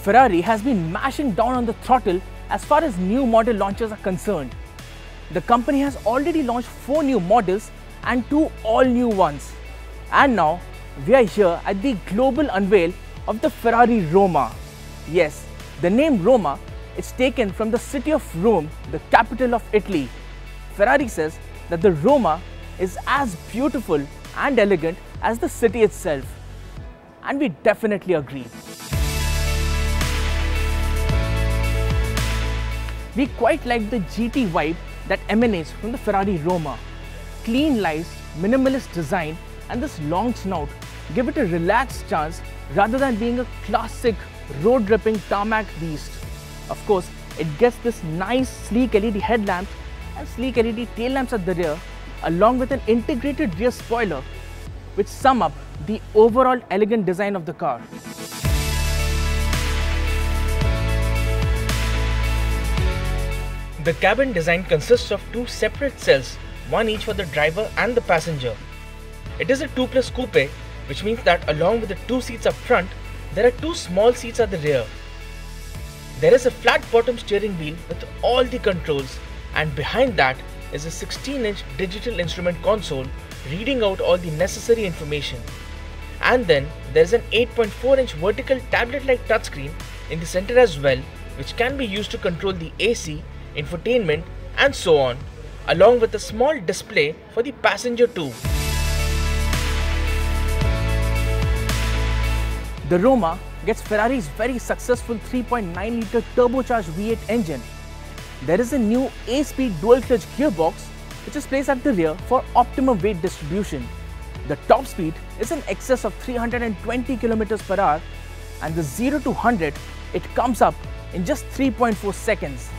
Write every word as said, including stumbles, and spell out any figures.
Ferrari has been mashing down on the throttle as far as new model launches are concerned. The company has already launched four new models and two all-new ones. And now, we are here at the global unveil of the Ferrari Roma. Yes, the name Roma is taken from the city of Rome, the capital of Italy. Ferrari says that the Roma is as beautiful and elegant as the city itself. And we definitely agree. We quite like the G T vibe that emanates from the Ferrari Roma. Clean lights, minimalist design and this long snout give it a relaxed chance rather than being a classic road-ripping tarmac beast. Of course, it gets this nice sleek L E D headlamps and sleek L E D tail lamps at the rear along with an integrated rear spoiler which sum up the overall elegant design of the car. The cabin design consists of two separate cells, one each for the driver and the passenger. It is a two plus coupe, which means that along with the two seats up front, there are two small seats at the rear. There is a flat bottom steering wheel with all the controls, and behind that is a sixteen inch digital instrument console reading out all the necessary information. And then there is an eight point four inch vertical tablet-like touchscreen in the center as well, which can be used to control the A C, infotainment and so on, along with a small display for the passenger too. The Roma gets Ferrari's very successful three point nine litre turbocharged V eight engine. There is a new eight speed dual clutch gearbox which is placed at the rear for optimum weight distribution. The top speed is in excess of three hundred twenty kilometers per hour and the zero to one hundred it comes up in just three point four seconds.